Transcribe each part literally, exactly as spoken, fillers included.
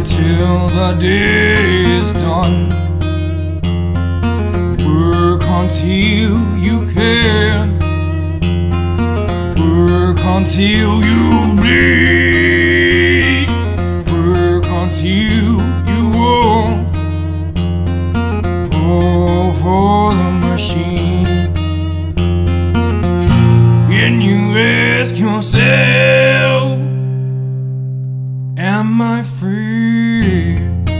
until the day is done. Work until you can't. Work until you bleed. Work until you won't. All for the machine. And you ask yourself, am I free?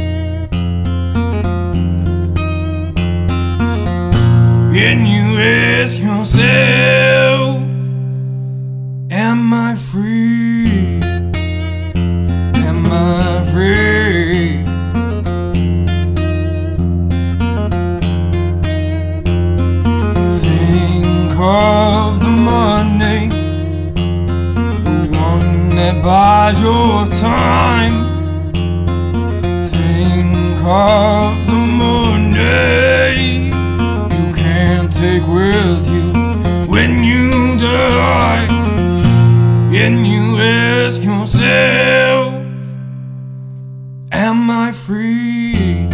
And you ask yourself, am I free? Am I free? Think of the money, the one that buys your time. Think of the money you can't take with you when you die. And you ask yourself, am I free?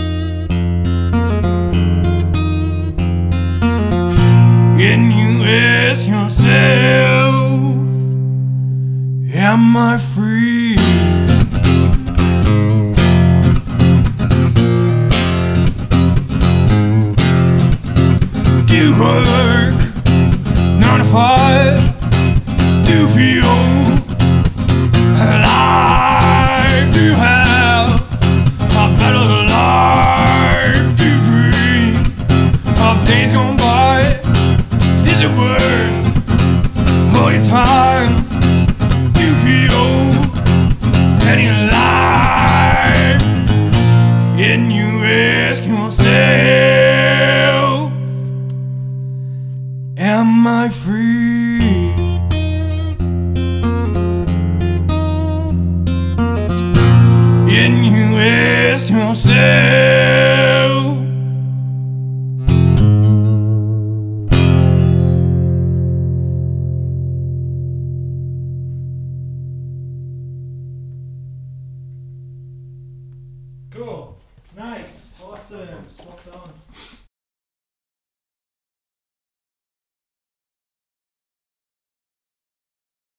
And you ask yourself, am I free? Do work nine to five. Do feel alive? Do have a better life? Do dream of days gone by? Is it worth all your time? Do you feel any alive? And you ask yourself, am I free? And you ask yourself, cool, nice, awesome, spot on.